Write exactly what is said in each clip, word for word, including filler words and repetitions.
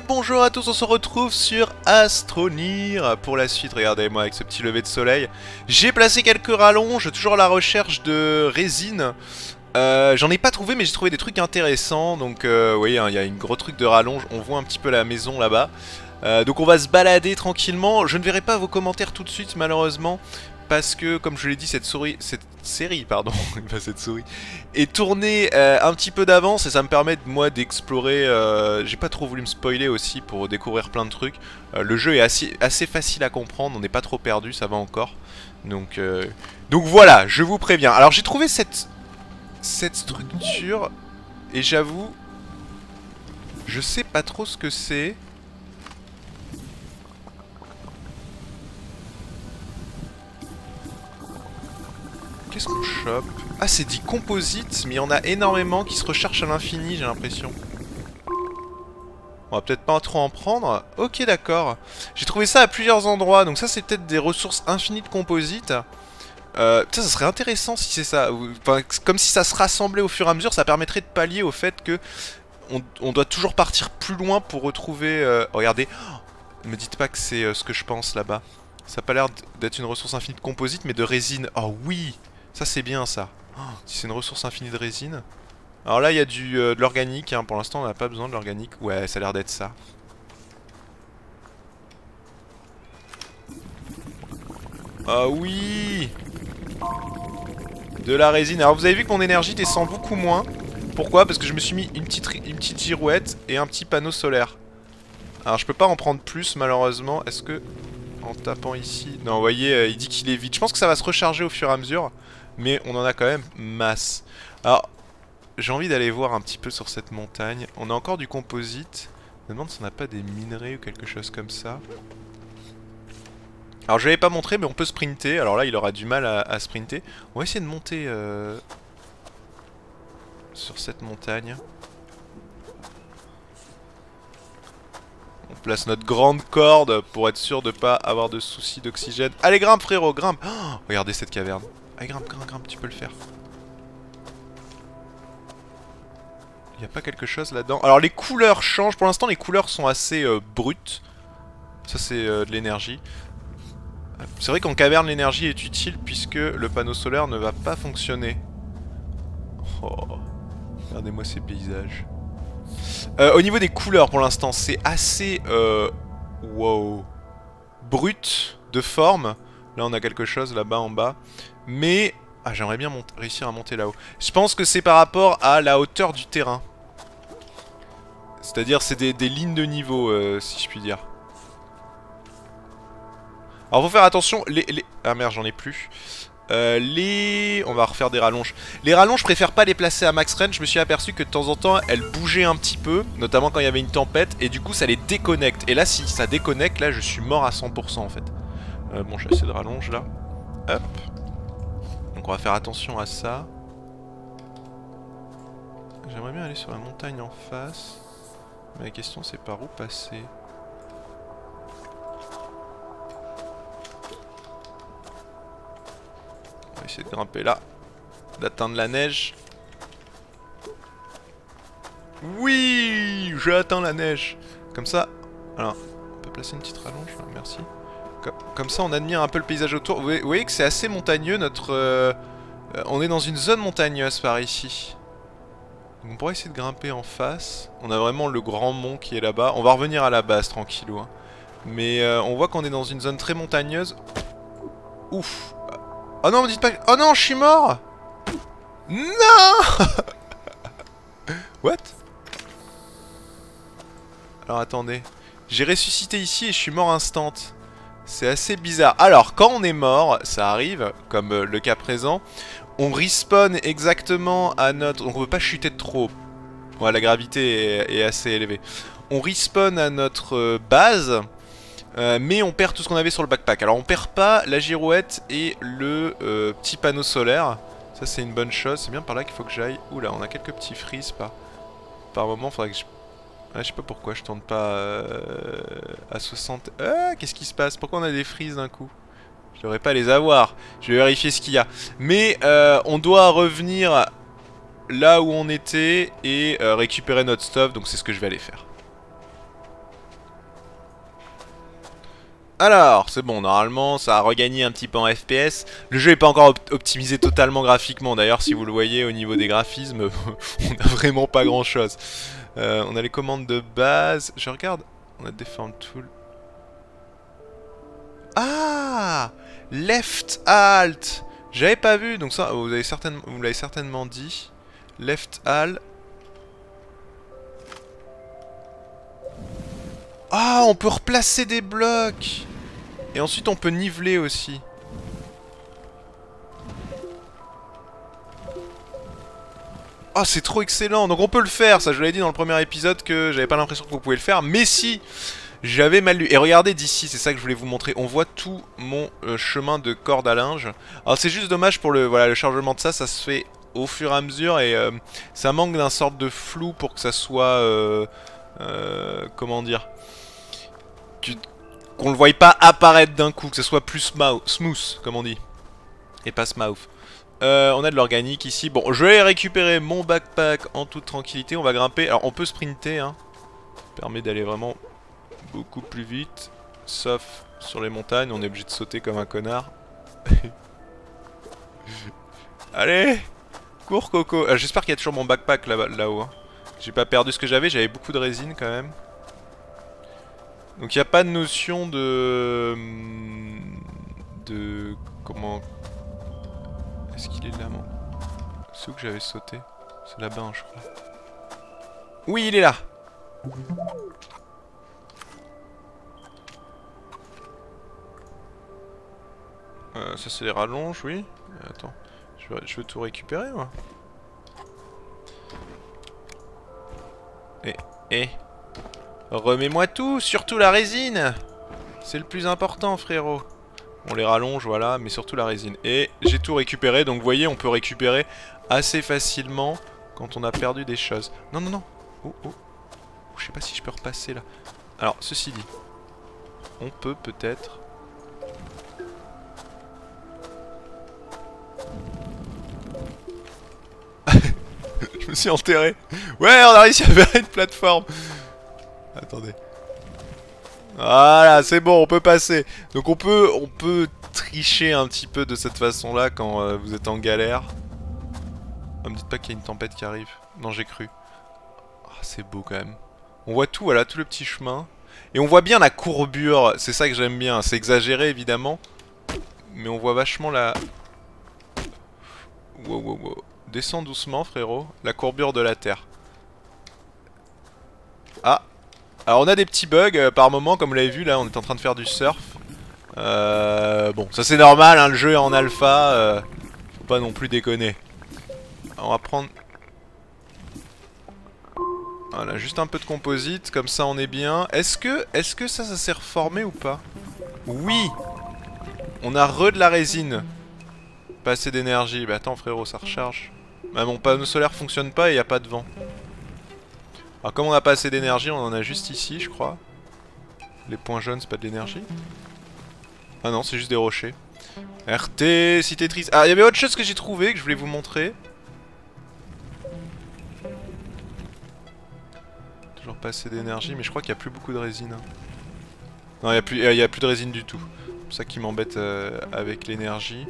bonjour à tous, on se retrouve sur Astroneer pour la suite. Regardez-moi avec ce petit lever de soleil. J'ai placé quelques rallonges, toujours à la recherche de résine. Euh, J'en ai pas trouvé, mais j'ai trouvé des trucs intéressants. Donc, euh, oui, hein, il y a une gros truc de rallonge. On voit un petit peu la maison là-bas. Euh, donc, on va se balader tranquillement. Je ne verrai pas vos commentaires tout de suite, malheureusement. Parce que, comme je l'ai dit, cette souris, cette série, pardon, pas cette souris, est tournée euh, un petit peu d'avance et ça me permet, moi, d'explorer. Euh, J'ai pas trop voulu me spoiler aussi pour découvrir plein de trucs. Euh, le jeu est assez, assez facile à comprendre, on n'est pas trop perdu, ça va encore. Donc, euh, donc voilà, je vous préviens. Alors j'ai trouvé cette, cette structure et j'avoue, je sais pas trop ce que c'est. Qu'est-ce qu'on chope? Ah, c'est dit composite, mais il y en a énormément qui se recherchent à l'infini, j'ai l'impression. On va peut-être pas trop en prendre. Ok, d'accord. J'ai trouvé ça à plusieurs endroits, donc ça c'est peut-être des ressources infinies de composite. Euh, ça, ça serait intéressant si c'est ça. Enfin, comme si ça se rassemblait au fur et à mesure, ça permettrait de pallier au fait que on, on doit toujours partir plus loin pour retrouver... Euh... Regardez, oh, ne me dites pas que c'est euh, ce que je pense là-bas. Ça a pas l'air d'être une ressource infinie de composite, mais de résine. Oh oui! Ça c'est bien ça. Oh, si c'est une ressource infinie de résine. Alors là il y a du, euh, de l'organique, hein. Pour l'instant on n'a pas besoin de l'organique. Ouais, ça a l'air d'être ça. Ah oui! De la résine. Alors vous avez vu que mon énergie descend beaucoup moins. Pourquoi? Parce que je me suis mis une petite, une petite girouette et un petit panneau solaire. Alors je peux pas en prendre plus malheureusement. Est-ce que... En tapant ici... Non, vous voyez, euh, il dit qu'il est vide. Je pense que ça va se recharger au fur et à mesure. Mais on en a quand même masse. Alors, j'ai envie d'aller voir un petit peu sur cette montagne. On a encore du composite. Je me demande si on n'a pas des minerais ou quelque chose comme ça. Alors, je l'avais pas montré, mais on peut sprinter. Alors là, il aura du mal à, à sprinter. On va essayer de monter euh, sur cette montagne. On place notre grande corde pour être sûr de pas avoir de soucis d'oxygène. Allez, grimpe, frérot, grimpe. Oh, regardez cette caverne. Allez, grimpe, grimpe, grimpe, tu peux le faire. Il n'y a pas quelque chose là-dedans. Alors les couleurs changent. Pour l'instant les couleurs sont assez euh, brutes. Ça c'est euh, de l'énergie. C'est vrai qu'en caverne l'énergie est utile puisque le panneau solaire ne va pas fonctionner. Oh, regardez-moi ces paysages. Euh, au niveau des couleurs pour l'instant c'est assez euh, wow, brut de forme. Là on a quelque chose là-bas en bas. Mais ah, j'aimerais bien réussir à monter là-haut. Je pense que c'est par rapport à la hauteur du terrain. C'est-à-dire c'est des, des lignes de niveau, euh, si je puis dire. Alors faut faire attention, les... les... Ah merde, j'en ai plus. Euh, les... On va refaire des rallonges. Les rallonges, je préfère pas les placer à max range. Je me suis aperçu que de temps en temps, elles bougeaient un petit peu. Notamment quand il y avait une tempête. Et du coup, ça les déconnecte. Et là, si ça déconnecte, là, je suis mort à cent pour cent en fait. Euh, bon, j'ai assez de rallonges là. Hop. Donc on va faire attention à ça. J'aimerais bien aller sur la montagne en face. Mais la question c'est par où passer. On va essayer de grimper là. D'atteindre la neige. Oui, j'ai atteint la neige. Comme ça. Alors, on peut placer une petite rallonge là, merci. Comme, comme ça on admire un peu le paysage autour. Vous voyez, vous voyez que c'est assez montagneux notre... Euh, euh, on est dans une zone montagneuse par ici. Donc on pourrait essayer de grimper en face. On a vraiment le grand mont qui est là-bas. On va revenir à la base tranquillou. Hein. Mais euh, on voit qu'on est dans une zone très montagneuse. Ouf. Oh non, me dites pas... Oh non, je suis mort. Non. What? Alors attendez. J'ai ressuscité ici et je suis mort instant. C'est assez bizarre. Alors, quand on est mort, ça arrive, comme euh, le cas présent, on respawn exactement à notre... Donc on peut pas chuter de trop. Ouais, la gravité est, est assez élevée. On respawn à notre euh, base, euh, mais on perd tout ce qu'on avait sur le backpack. Alors on perd pas la girouette et le euh, petit panneau solaire. Ça c'est une bonne chose. C'est bien par là qu'il faut que j'aille. Oula, on a quelques petits freeze par, par moment. Faudrait que je... Ouais, je sais pas pourquoi je tourne pas euh, à soixante... Ah, qu'est-ce qui se passe? Pourquoi on a des freeze d'un coup? Je devrais pas les avoir. Je vais vérifier ce qu'il y a. Mais euh, on doit revenir là où on était et euh, récupérer notre stuff. Donc c'est ce que je vais aller faire. Alors, c'est bon, normalement, ça a regagné un petit peu en F P S. Le jeu n'est pas encore op optimisé totalement graphiquement. D'ailleurs, si vous le voyez au niveau des graphismes, on n'a vraiment pas grand-chose. Euh, on a les commandes de base. Je regarde. On a Deform Tool. Ah, Left Alt. J'avais pas vu. Donc ça, vous l'avez certainement, vous l'avez certainement dit. Left Alt. Ah, on peut replacer des blocs. Et ensuite on peut niveler aussi. Ah, c'est trop excellent. Donc on peut le faire, ça je vous l'avais dit dans le premier épisode que j'avais pas l'impression que vous pouvez le faire. Mais si, j'avais mal lu. Et regardez d'ici, c'est ça que je voulais vous montrer. On voit tout mon euh, chemin de corde à linge. Alors c'est juste dommage pour le, voilà, le chargement de ça, ça se fait au fur et à mesure. Et euh, ça manque d'un sorte de flou pour que ça soit... Euh, euh, comment dire, qu'on le voie pas apparaître d'un coup, que ce soit plus smooth, comme on dit. Et pas smooth. Euh, on a de l'organique ici. Bon, je vais récupérer mon backpack en toute tranquillité. On va grimper. Alors, on peut sprinter, hein. Ça permet d'aller vraiment beaucoup plus vite. Sauf sur les montagnes, on est obligé de sauter comme un connard. Allez, cours, Coco. Euh, J'espère qu'il y a toujours mon backpack là-bas, là-haut. Hein. J'ai pas perdu ce que j'avais. J'avais beaucoup de résine quand même. Donc il n'y a pas de notion de... De... Comment... Est-ce qu'il est là, moi? C'est où que j'avais sauté? C'est là-bas, hein, je crois. Oui, il est là. Euh, ça c'est les rallonges, oui. Attends, je veux, je veux tout récupérer, moi. Eh, eh. Remets-moi tout, surtout la résine. C'est le plus important, frérot. On les rallonge, voilà, mais surtout la résine. Et j'ai tout récupéré, donc vous voyez, on peut récupérer assez facilement quand on a perdu des choses. Non, non, non. Oh, oh. Je sais pas si je peux repasser là. Alors, ceci dit, on peut peut-être... Je me suis enterré. Ouais, on a réussi à faire une plateforme. Attendez. Voilà, c'est bon, on peut passer. Donc on peut, on peut tricher un petit peu de cette façon-là quand euh, vous êtes en galère. Oh, me dites pas qu'il y a une tempête qui arrive. Non, j'ai cru. Oh, c'est beau quand même. On voit tout, voilà, tout le petit chemin. Et on voit bien la courbure. C'est ça que j'aime bien. C'est exagéré, évidemment. Mais on voit vachement la... Wow, wow, wow. Descends doucement, frérot. La courbure de la Terre. Ah. Alors on a des petits bugs euh, par moment, comme vous l'avez vu là, on est en train de faire du surf. Euh, bon, ça c'est normal, hein, le jeu est en alpha, euh, faut pas non plus déconner. Alors, on va prendre... Voilà, juste un peu de composite, comme ça on est bien. Est-ce que, est-ce que ça, ça s'est reformé ou pas? Oui. On a re de la résine. Pas assez d'énergie, bah attends frérot, ça recharge. Bah mon panneau solaire fonctionne pas et y a pas de vent. Alors comme on n'a pas assez d'énergie, on en a juste ici je crois. Les points jaunes c'est pas de l'énergie. Ah non c'est juste des rochers. R T, cité triste. Ah il y avait autre chose que j'ai trouvé que je voulais vous montrer. Toujours pas assez d'énergie mais je crois qu'il n'y a plus beaucoup de résine. Non il n'y a, plus, y a plus de résine du tout. C'est ça qui m'embête euh, avec l'énergie.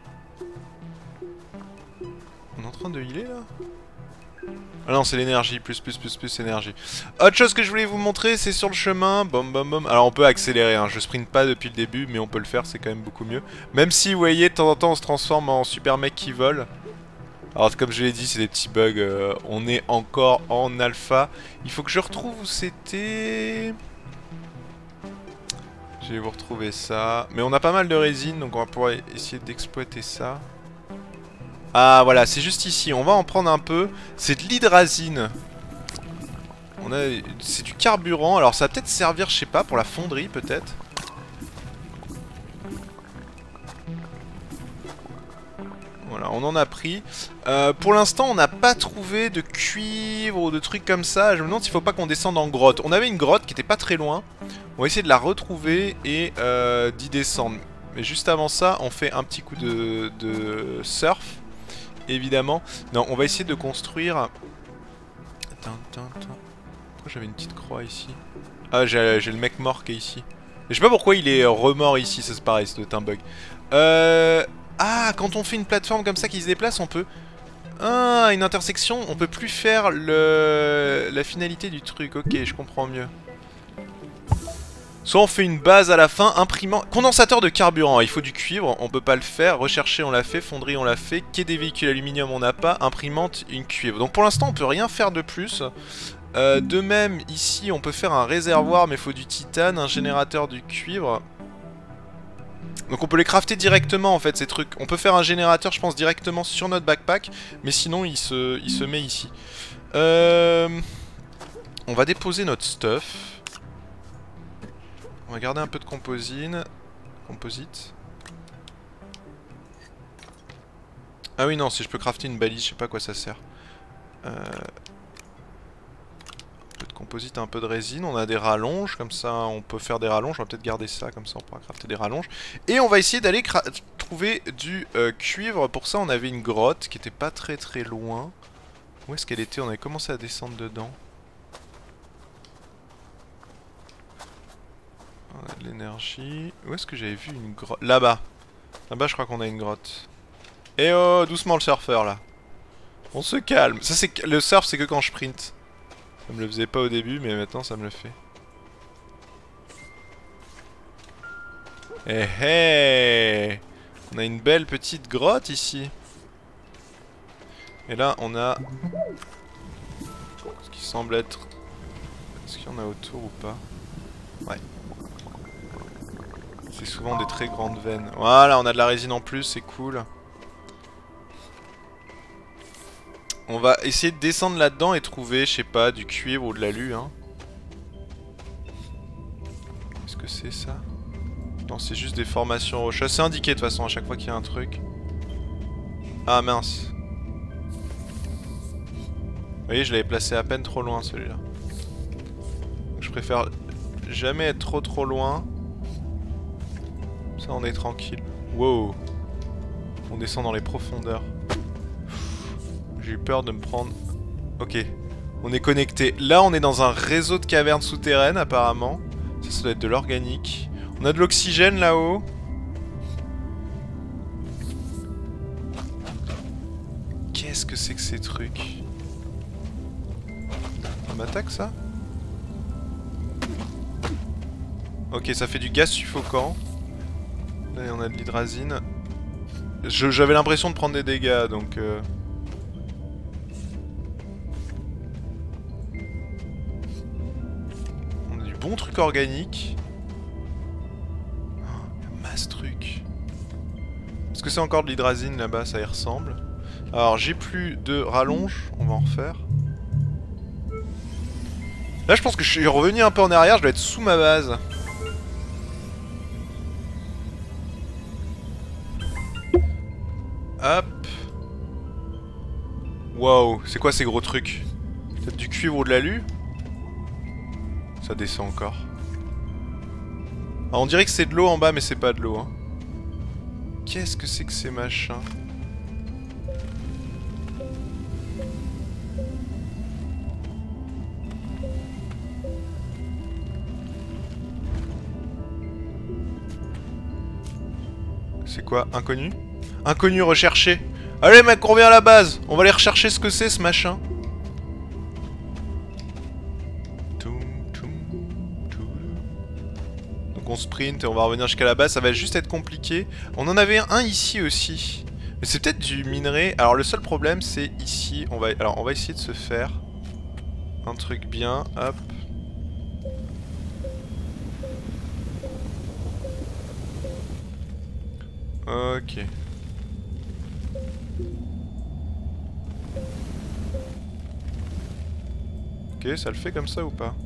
On est en train de healer là? Ah non, c'est l'énergie, plus, plus, plus, plus énergie. Autre chose que je voulais vous montrer, c'est sur le chemin. Bom, bom, bom. Alors on peut accélérer, hein. Je sprint pas depuis le début, mais on peut le faire, c'est quand même beaucoup mieux. Même si, vous voyez, de temps en temps, on se transforme en super mec qui vole. Alors comme je l'ai dit, c'est des petits bugs. Euh, on est encore en alpha. Il faut que je retrouve où c'était... Je vais vous retrouver ça. Mais on a pas mal de résine, donc on va pouvoir essayer d'exploiter ça. Ah voilà, c'est juste ici, on va en prendre un peu. C'est de l'hydrazine. On a, c'est du carburant, alors ça va peut-être servir, je sais pas, pour la fonderie peut-être. Voilà, on en a pris. Euh, pour l'instant, on n'a pas trouvé de cuivre ou de trucs comme ça. Je me demande s'il faut pas qu'on descende en grotte. On avait une grotte qui était pas très loin. On va essayer de la retrouver et euh, d'y descendre. Mais juste avant ça, on fait un petit coup de, de surf. Évidemment. Non, on va essayer de construire... Attends, attends, attends. Pourquoi j'avais une petite croix ici? Ah, j'ai le mec mort qui est ici. Je sais pas pourquoi il est remort ici, ça c'est pareil, ça doit être un bug. Euh... Ah, quand on fait une plateforme comme ça qui se déplace, on peut... Ah, une intersection, on peut plus faire le... la finalité du truc, ok, je comprends mieux. Soit on fait une base à la fin, imprimant... Condensateur de carburant, il faut du cuivre, on peut pas le faire. Rechercher, on l'a fait. Fonderie, on l'a fait. Quai des véhicules aluminium, on n'a pas. Imprimante, une cuivre. Donc pour l'instant, on peut rien faire de plus. Euh, de même, ici, on peut faire un réservoir, mais il faut du titane, un générateur du cuivre. Donc on peut les crafter directement, en fait, ces trucs. On peut faire un générateur, je pense, directement sur notre backpack. Mais sinon, il se, il se met ici. Euh... On va déposer notre stuff. On va garder un peu de composine. Composite. Ah oui, non, si je peux crafter une balise, je sais pas à quoi ça sert. Euh... Un peu de composite, un peu de résine. On a des rallonges, comme ça on peut faire des rallonges. On va peut-être garder ça, comme ça on pourra crafter des rallonges. Et on va essayer d'aller trouver du euh, cuivre. Pour ça, on avait une grotte qui était pas très très loin. Où est-ce qu'elle était? On avait commencé à descendre dedans. On a de l'énergie. Où est-ce que j'avais vu une grotte? Là-bas. Là-bas, je crois qu'on a une grotte. Eh oh, doucement le surfeur, là. On se calme. Ça, c'est le surf, c'est que quand je sprint. Ça me le faisait pas au début, mais maintenant, ça me le fait. Eh eh! On a une belle petite grotte, ici. Et là, on a... ce qui semble être... Est-ce qu'il y en a autour ou pas? Ouais. C'est souvent des très grandes veines. Voilà, on a de la résine en plus, c'est cool. On va essayer de descendre là-dedans et trouver, je sais pas, du cuivre ou de l'alu, hein. Qu'est-ce que c'est ça? Non, c'est juste des formations rocheuses. C'est indiqué de toute façon à chaque fois qu'il y a un truc. Ah mince. Vous voyez, je l'avais placé à peine trop loin celui-là. Je préfère jamais être trop trop loin. Ça, on est tranquille. Wow. On descend dans les profondeurs. J'ai eu peur de me prendre... Ok. On est connecté. Là, on est dans un réseau de cavernes souterraines, apparemment. Ça, ça doit être de l'organique. On a de l'oxygène là-haut. Qu'est-ce que c'est que ces trucs? Ça m'attaque, ça? Ok, ça fait du gaz suffocant. Là, on a de l'hydrazine. J'avais l'impression de prendre des dégâts, donc... Euh... On a du bon truc organique. Oh, masse truc. Est-ce que c'est encore de l'hydrazine là-bas? Ça y ressemble. Alors, j'ai plus de rallonge. On va en refaire. Là, je pense que je suis revenu un peu en arrière. Je dois être sous ma base. Hop. Waouh, c'est quoi ces gros trucs? Peut-être du cuivre ou de l'alu? Ça descend encore. Alors, on dirait que c'est de l'eau en bas, mais c'est pas de l'eau. Hein. Qu'est-ce que c'est que ces machins? C'est quoi? Inconnu? Inconnu recherché. Allez mec, on revient à la base. On va aller rechercher ce que c'est ce machin. Donc on sprint et on va revenir jusqu'à la base. Ça va juste être compliqué. On en avait un ici aussi. Mais c'est peut-être du minerai. Alors le seul problème c'est ici. On va... Alors on va essayer de se faire un truc bien. Hop. Ok. Ok, ça le fait comme ça ou pas?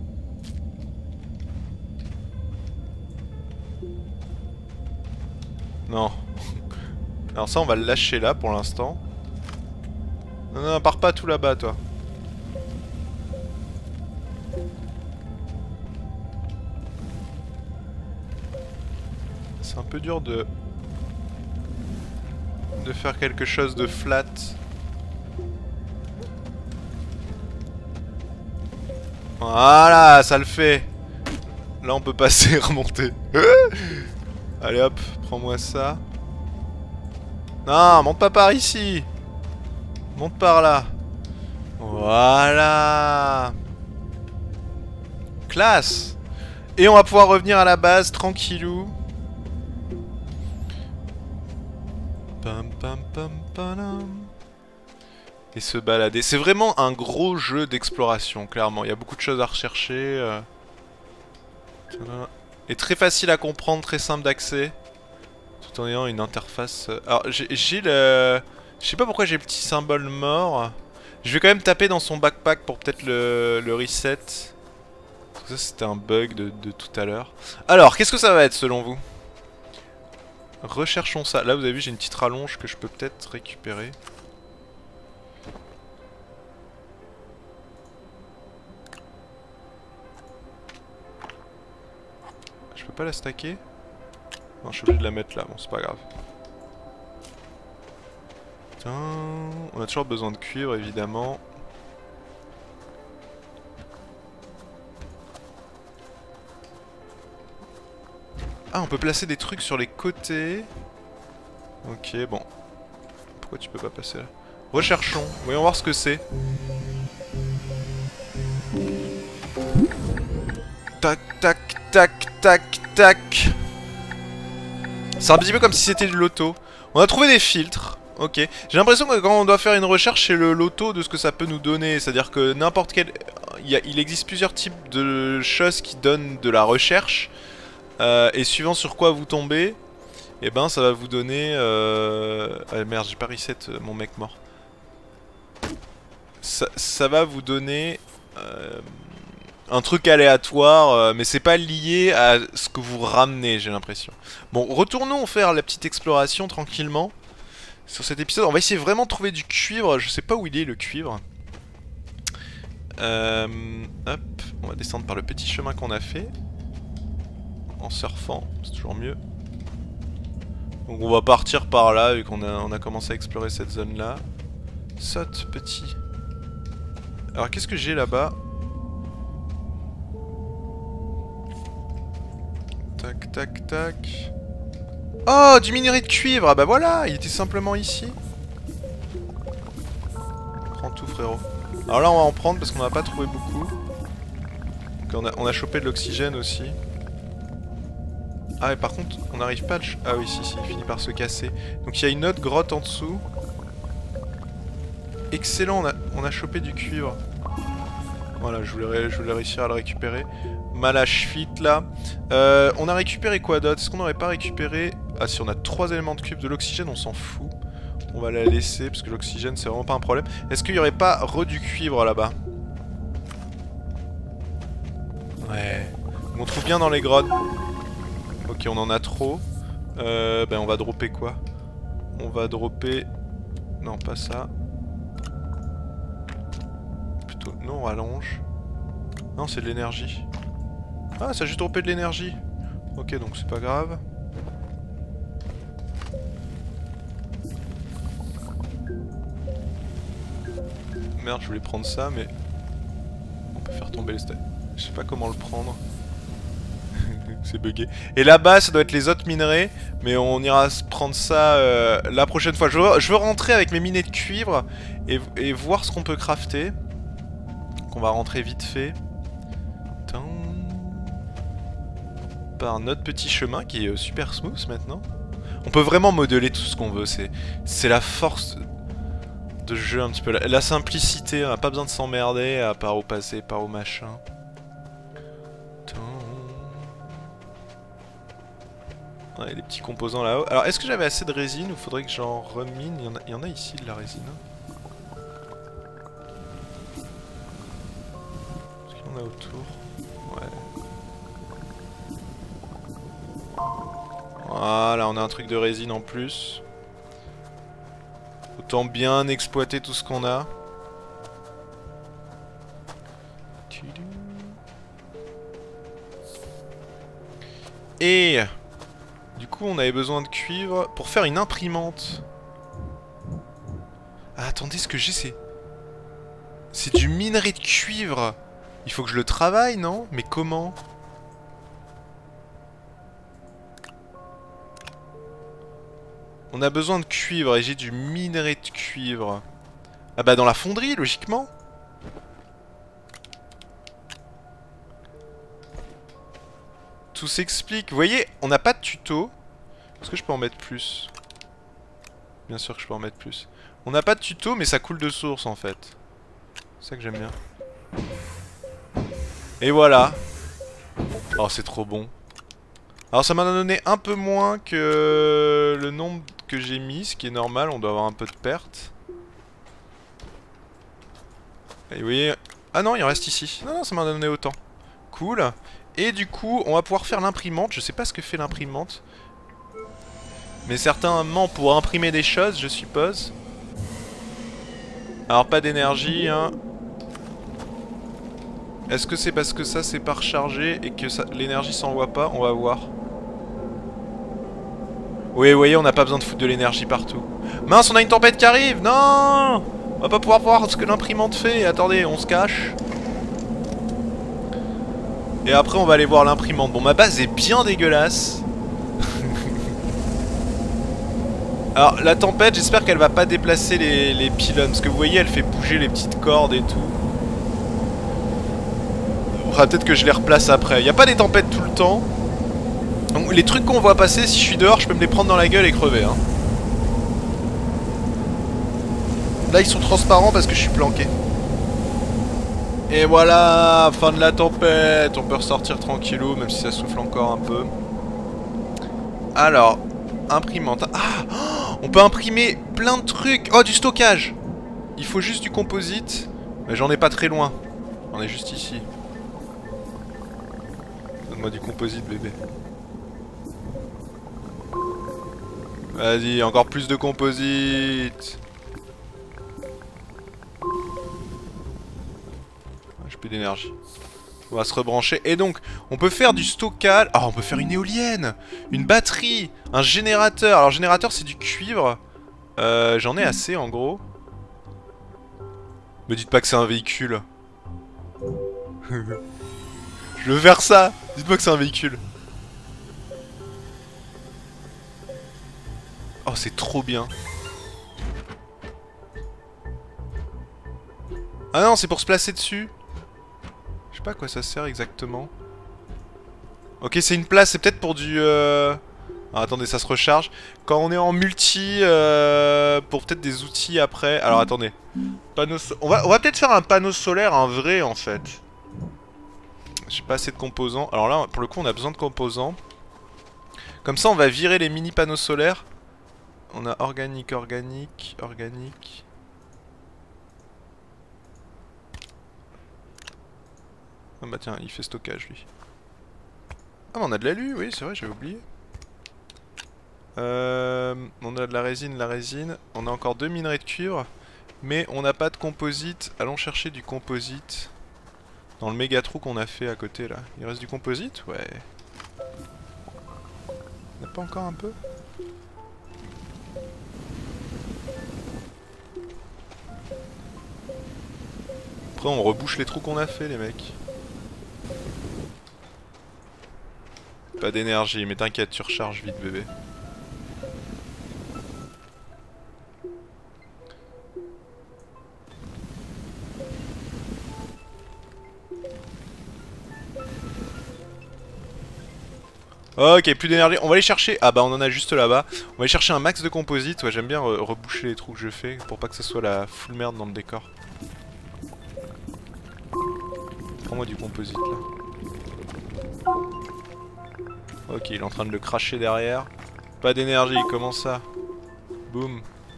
Non. Alors ça, on va le lâcher là pour l'instant. Non, non, pars pas tout là-bas, toi. C'est un peu dur de... de faire quelque chose de flat. Voilà, ça le fait. Là on peut passer, remonter. Allez hop, prends-moi ça. Non, monte pas par ici. Monte par là. Voilà. Classe. Et on va pouvoir revenir à la base, tranquillou. Pam pam pam pam. Et se balader. C'est vraiment un gros jeu d'exploration, clairement. Il y a beaucoup de choses à rechercher. Euh... Et très facile à comprendre, très simple d'accès. Tout en ayant une interface... Alors, j'ai le... Je sais pas pourquoi j'ai le petit symbole mort. Je vais quand même taper dans son backpack pour peut-être le... le reset. Parce que ça, c'était un bug de, de tout à l'heure. Alors, qu'est-ce que ça va être, selon vous? Recherchons ça. Là, vous avez vu, j'ai une petite rallonge que je peux peut-être récupérer. Je peux pas la stacker? Non, je suis obligé de la mettre là, bon c'est pas grave. Tiens, on a toujours besoin de cuivre évidemment. Ah, on peut placer des trucs sur les côtés. Ok, bon. Pourquoi tu peux pas passer là? Recherchons, voyons voir ce que c'est. Tac, tac, tac, tac, tac. C'est un petit peu comme si c'était du loto. On a trouvé des filtres. Ok. J'ai l'impression que quand on doit faire une recherche, c'est le loto de ce que ça peut nous donner. C'est-à-dire que n'importe quel... Il, y a... Il existe plusieurs types de choses qui donnent de la recherche. Euh, et suivant sur quoi vous tombez, et eh ben ça va vous donner... Euh... Ah merde, j'ai pas reset mon mec mort. Ça, ça va vous donner... Euh... un truc aléatoire, euh, mais c'est pas lié à ce que vous ramenez, j'ai l'impression. Bon, retournons faire la petite exploration tranquillement. Sur cet épisode, on va essayer vraiment de trouver du cuivre. Je sais pas où il est le cuivre. Euh, hop, on va descendre par le petit chemin qu'on a fait. En surfant, c'est toujours mieux. Donc on va partir par là, vu qu'on a, on a commencé à explorer cette zone-là. Saute, petit. Alors qu'est-ce que j'ai là-bas? Tac, tac, tac. Oh, du minerai de cuivre. Ah bah voilà, il était simplement ici. Prends tout, frérot. Alors là, on va en prendre parce qu'on n'a pas trouvé beaucoup. Donc on a, on a chopé de l'oxygène aussi. Ah, et par contre, on n'arrive pas à le... Ah oui, si, si, il finit par se casser. Donc il y a une autre grotte en dessous. Excellent, on a, on a chopé du cuivre. Voilà, je voulais, je voulais réussir à le récupérer. Malache fit là. Euh, on a récupéré quoi d'autre? Est-ce qu'on n'aurait pas récupéré... Ah si, on a trois éléments de cube. De l'oxygène, on s'en fout. On va la laisser parce que l'oxygène c'est vraiment pas un problème. Est-ce qu'il n'y aurait pas re du cuivre là-bas? Ouais. On trouve bien dans les grottes. Ok, on en a trop. Euh, ben on va dropper quoi? On va dropper... Non, pas ça. Plutôt... Non, on rallonge. Non, c'est de l'énergie. Ah, ça a juste droppé de l'énergie. Ok, donc c'est pas grave. Merde, je voulais prendre ça, mais... On peut faire tomber le stade. Je sais pas comment le prendre. C'est bugué. Et là-bas, ça doit être les autres minerais, mais on ira prendre ça euh, la prochaine fois. Je veux, je veux rentrer avec mes minets de cuivre et, et voir ce qu'on peut crafter. Donc on va rentrer vite fait. Par notre petit chemin qui est super smooth maintenant. On peut vraiment modeler tout ce qu'on veut. C'est la force de ce jeu un petit peu. La, la simplicité, on n'a pas besoin de s'emmerder à part au passé, par au machin. Ouais, les petits composants là-haut. Alors, est-ce que j'avais assez de résine ou faudrait que j'en remine? Il y en a, il y en a ici de la résine. Est-ce qu'il y en a autour? Ouais. Voilà, on a un truc de résine en plus. Autant bien exploiter tout ce qu'on a. Et du coup, on avait besoin de cuivre pour faire une imprimante. Ah, attendez, ce que j'ai, c'est... C'est du minerai de cuivre. Il faut que je le travaille, non? Mais comment? On a besoin de cuivre et j'ai du minerai de cuivre. Ah bah dans la fonderie, logiquement. Tout s'explique. Vous voyez, on n'a pas de tuto. Est-ce que je peux en mettre plus? Bien sûr que je peux en mettre plus. On n'a pas de tuto, mais ça coule de source en fait. C'est ça que j'aime bien. Et voilà. Oh, c'est trop bon. Alors ça m'en a donné un peu moins que le nombre que j'ai mis, ce qui est normal, on doit avoir un peu de perte. Et vous voyez... Ah non, il en reste ici. Non, non, ça m'en a donné autant. Cool. Et du coup, on va pouvoir faire l'imprimante. Je sais pas ce que fait l'imprimante. Mais certainement pour imprimer des choses, je suppose. Alors pas d'énergie, hein. Est-ce que c'est parce que ça c'est pas rechargé et que l'énergie s'envoie pas? On va voir. Oui, vous voyez, on n'a pas besoin de foutre de l'énergie partout. Mince, on a une tempête qui arrive. Non, on va pas pouvoir voir ce que l'imprimante fait. Attendez, on se cache. Et après on va aller voir l'imprimante. Bon, ma base est bien dégueulasse. Alors la tempête, j'espère qu'elle va pas déplacer les, les pylônes. Parce que vous voyez, elle fait bouger les petites cordes et tout. Faudra peut-être que je les replace après. Il n'y a pas des tempêtes tout le temps. Donc les trucs qu'on voit passer, si je suis dehors, je peux me les prendre dans la gueule et crever, hein. Là ils sont transparents parce que je suis planqué. Et voilà, fin de la tempête. On peut ressortir tranquillou, même si ça souffle encore un peu. Alors, imprimante. Ah, on peut imprimer plein de trucs. Oh, du stockage. Il faut juste du composite. Mais j'en ai pas très loin. J'en ai juste ici. Donne-moi du composite, bébé. Vas-y, encore plus de composite. J'ai plus d'énergie. On va se rebrancher. Et donc, on peut faire du stockage. Ah, oh, on peut faire une éolienne. Une batterie. Un générateur. Alors, générateur, c'est du cuivre. Euh, J'en ai assez, en gros. Me dites pas que c'est un véhicule. Je veux faire ça. Dites-moi que c'est un véhicule. Oh, c'est trop bien. Ah non, c'est pour se placer dessus. Je sais pas à quoi ça sert exactement. Ok, c'est une place, c'est peut-être pour du... Euh... Ah, attendez, ça se recharge. Quand on est en multi, euh... pour peut-être des outils après... Alors attendez. Panneau so... On va, on va peut-être faire un panneau solaire, un vrai en fait. J'ai pas assez de composants. Alors là, pour le coup, on a besoin de composants. Comme ça, on va virer les mini panneaux solaires. On a organique, organique, organique. Ah bah tiens, il fait stockage lui. Ah mais on a de l'alu, oui c'est vrai, j'avais oublié. Euh, on a de la résine, la résine. On a encore deux minerais de cuivre. Mais on n'a pas de composite. Allons chercher du composite. Dans le méga trou qu'on a fait à côté là. Il reste du composite? Ouais. On n'a pas encore un peu? Après on rebouche les trous qu'on a fait les mecs. Pas d'énergie, mais t'inquiète, tu recharges vite bébé. Ok, plus d'énergie. On va aller chercher... Ah bah on en a juste là-bas. On va aller chercher un max de composite. Ouais, j'aime bien re reboucher les trous que je fais pour pas que ce soit la full merde dans le décor. Prends-moi du composite là. Ok, il est en train de le cracher derrière. Pas d'énergie, comment ça? Boum.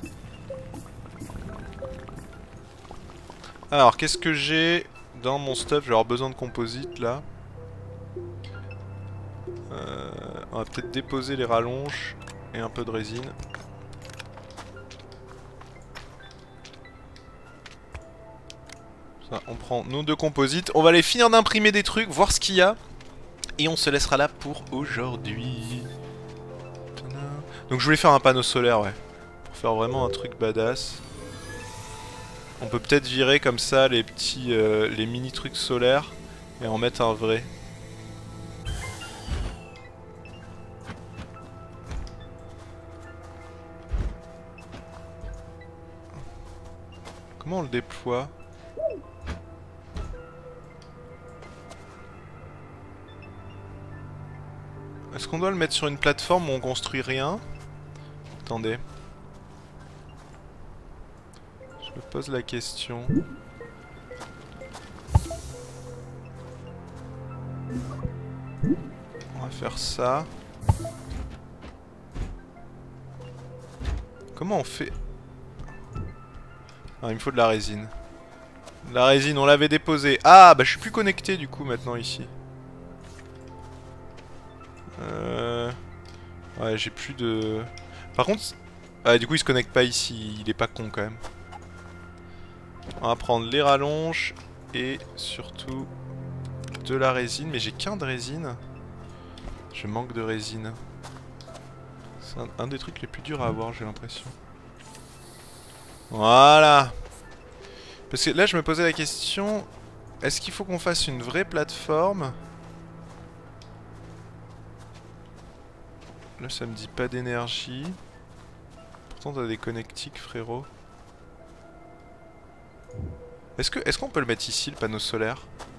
Alors, qu'est-ce que j'ai dans mon stuff? Je vais avoir besoin de composite là. Euh, on va peut-être déposer les rallonges et un peu de résine. Ça, on prend nos deux composites. On va aller finir d'imprimer des trucs, voir ce qu'il y a. Et on se laissera là pour aujourd'hui. Donc je voulais faire un panneau solaire, ouais. Pour faire vraiment un truc badass. On peut peut-être virer comme ça les petits... Euh, les mini trucs solaires. Et en mettre un vrai. Comment on le déploie? Est-ce qu'on doit le mettre sur une plateforme où on construit rien? Attendez. Je me pose la question. On va faire ça. Comment on fait? Ah, il me faut de la résine. De la résine, on l'avait déposée. Ah, bah je suis plus connecté du coup maintenant ici. Euh... Ouais, j'ai plus de... Par contre... Ah, du coup il se connecte pas ici, il est pas con quand même. On va prendre les rallonges et surtout de la résine. Mais j'ai qu'un de résine. Je manque de résine. C'est un, un des trucs les plus durs à avoir, j'ai l'impression. Voilà. Parce que là je me posais la question, est-ce qu'il faut qu'on fasse une vraie plateforme? Là ça me dit pas d'énergie. Pourtant t'as des connectiques, frérot. Est-ce que est-ce qu'on peut le mettre ici, le panneau solaire?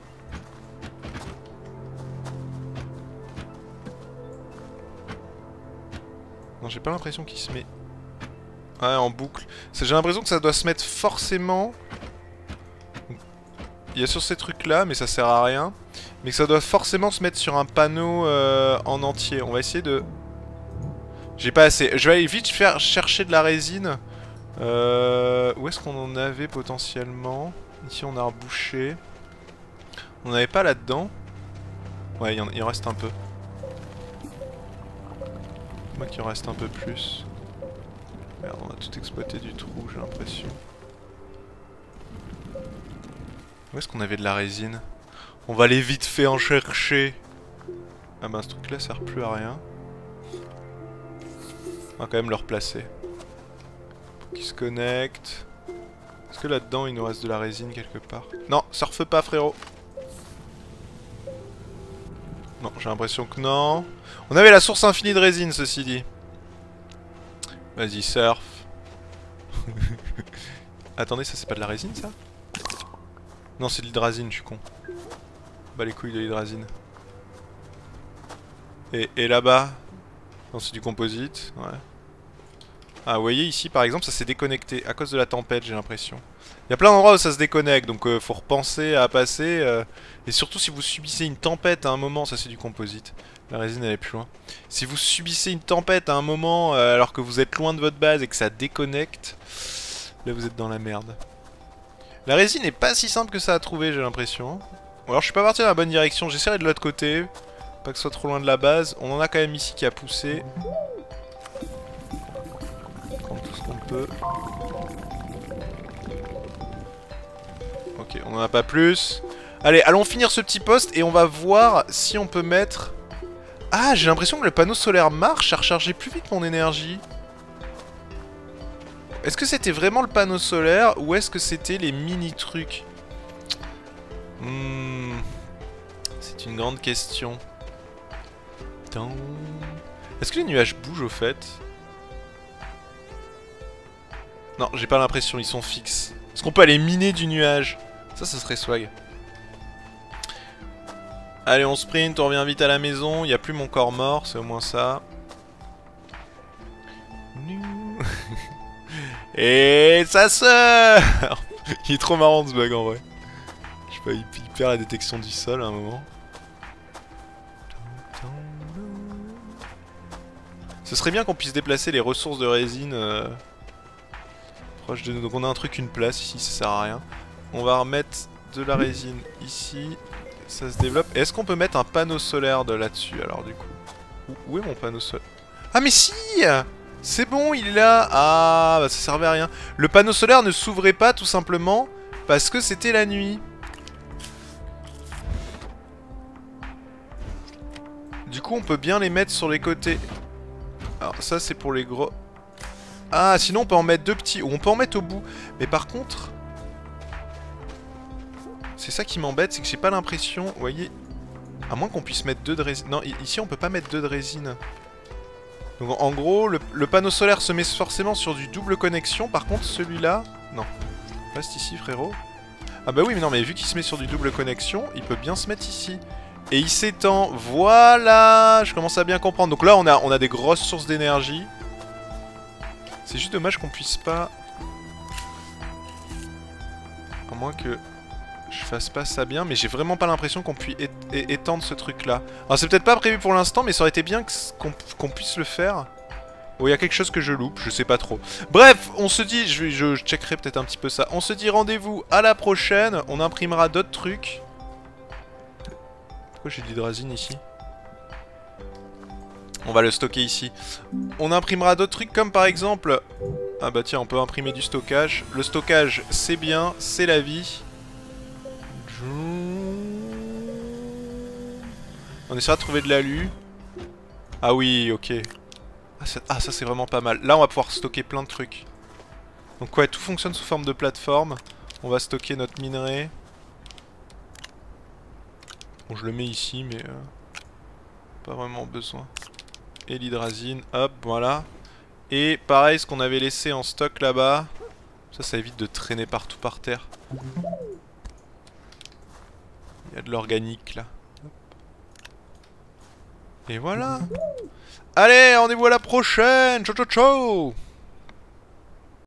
Non, j'ai pas l'impression qu'il se met... Ouais, en boucle. J'ai l'impression que ça doit se mettre forcément... Il y a sur ces trucs là, mais ça sert à rien. Mais que ça doit forcément se mettre sur un panneau euh, en entier. On va essayer de... J'ai pas assez. Je vais aller vite faire chercher de la résine. Euh... Où est-ce qu'on en avait potentiellement? Ici on a rebouché. On n'avait pas là-dedans. Ouais, il en, il en reste un peu. Moi qu'il en reste un peu plus. Merde, on a tout exploité du trou, j'ai l'impression. Où est-ce qu'on avait de la résine? On va aller vite fait en chercher. Ah bah ce truc là sert plus à rien. On va quand même le replacer. Pour qu'il se connecte. Est-ce que là-dedans il nous reste de la résine quelque part? Non, surfe pas frérot. Non, j'ai l'impression que non. On avait la source infinie de résine ceci dit. Vas-y, surf. Attendez, ça c'est pas de la résine ça? Non, c'est de l'hydrazine, je suis con. Bah les couilles de l'hydrazine. Et, et là-bas? Non, c'est du composite, ouais. Ah, vous voyez ici par exemple, ça s'est déconnecté à cause de la tempête, j'ai l'impression. Il y a plein d'endroits où ça se déconnecte, donc euh, faut repenser à passer. Euh, et surtout si vous subissez une tempête à un moment, ça c'est du composite. La résine elle est plus loin. Si vous subissez une tempête à un moment euh, alors que vous êtes loin de votre base et que ça déconnecte, là vous êtes dans la merde. La résine n'est pas si simple que ça à trouver, j'ai l'impression. Ou alors je suis pas parti dans la bonne direction, j'essaierai de l'autre côté. Pas que ce soit trop loin de la base. On en a quand même ici qui a poussé. Prendre tout ce qu'on peut. Ok, on en a pas plus. Allez, allons finir ce petit poste et on va voir si on peut mettre... Ah, j'ai l'impression que le panneau solaire marche à recharger plus vite mon énergie. Est-ce que c'était vraiment le panneau solaire ou est-ce que c'était les mini-trucs? hmm. C'est une grande question. Est-ce que les nuages bougent au fait? Non, j'ai pas l'impression, ils sont fixes. Est-ce qu'on peut aller miner du nuage? Ça, ça serait swag. Allez, on sprint, on revient vite à la maison. Il n'y a plus mon corps mort, c'est au moins ça. Et sa sœur. Il est trop marrant ce bug en vrai. Je sais pas, il perd la détection du sol à un moment. Ce serait bien qu'on puisse déplacer les ressources de résine euh, proche de nous. Donc on a un truc, une place ici, ça sert à rien. On va remettre de la résine ici. Ça se développe. Est-ce qu'on peut mettre un panneau solaire de là-dessus alors du coup? Où, où est mon panneau solaire? Ah mais si! C'est bon, il est là. Ah, bah ça servait à rien. Le panneau solaire ne s'ouvrait pas tout simplement parce que c'était la nuit. Du coup on peut bien les mettre sur les côtés. Alors ça c'est pour les gros... Ah sinon on peut en mettre deux petits. Ou on peut en mettre au bout. Mais par contre... C'est ça qui m'embête, c'est que j'ai pas l'impression... Vous voyez... À moins qu'on puisse mettre deux de résine... Non, ici on peut pas mettre deux de résine. Donc en gros, le, le panneau solaire se met forcément sur du double connexion. Par contre celui-là... Non. Reste ici, frérot. Ah bah oui, mais non, mais vu qu'il se met sur du double connexion, il peut bien se mettre ici. Et il s'étend. Voilà, je commence à bien comprendre. Donc là, on a, on a des grosses sources d'énergie. C'est juste dommage qu'on puisse pas... À moins que je fasse pas ça bien, mais j'ai vraiment pas l'impression qu'on puisse é é étendre ce truc-là. Alors c'est peut-être pas prévu pour l'instant, mais ça aurait été bien qu'on qu'on puisse le faire. Oh, il y a quelque chose que je loupe, je sais pas trop. Bref, on se dit, je, je, je checkerai peut-être un petit peu ça. On se dit rendez-vous à la prochaine, on imprimera d'autres trucs. Pourquoi j'ai de l'hydrazine ici? On va le stocker ici. On imprimera d'autres trucs comme par exemple... Ah bah tiens, on peut imprimer du stockage. Le stockage, c'est bien, c'est la vie. On essaiera de trouver de l'alu. Ah oui, ok. Ah ça c'est vraiment pas mal. Là on va pouvoir stocker plein de trucs. Donc ouais, tout fonctionne sous forme de plateforme. On va stocker notre minerai. Bon, je le mets ici, mais... Euh, pas vraiment besoin. Et l'hydrazine, hop, voilà. Et pareil, ce qu'on avait laissé en stock là-bas. Ça, ça évite de traîner partout par terre. Il y a de l'organique là. Et voilà. Allez, rendez-vous à la prochaine. Ciao, ciao, ciao.